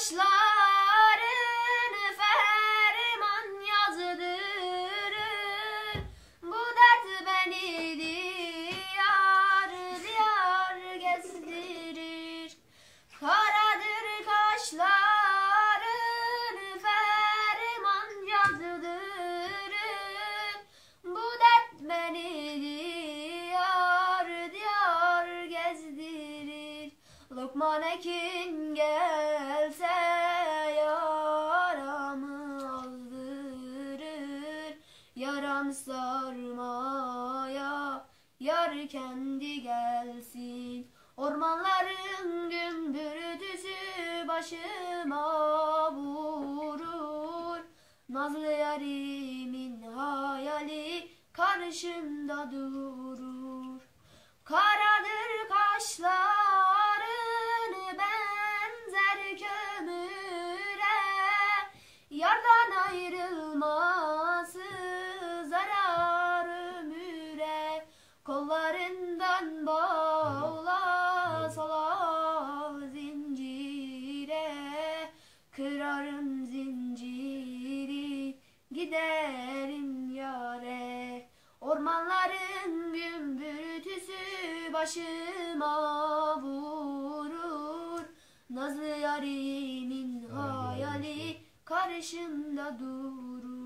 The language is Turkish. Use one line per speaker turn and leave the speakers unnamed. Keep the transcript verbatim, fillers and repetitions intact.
kaşlarını ferman yazdırır. Bu dert beni diyar diyar gezdirir. Karadır kaşlarını ferman yazdırır. Bu dert beni diyar diyar gezdirir. Lokman Hekim gelse yaramı azdırır. Yaram sarmaya yar kendi gelsin. Ormanların gümbürtüsü başıma vurur. Nazlı yarimin hayali karşımda durur. Karadır kaşlarını benzer kömüre. Yardan ayrılması zarar ömüre. Kollarından bağla salal zincire. Kırarım zinciri giderim yâre. Ormanların gümbürtüsü başıma vurur. Nazlı yarimin hayali karşımda durur.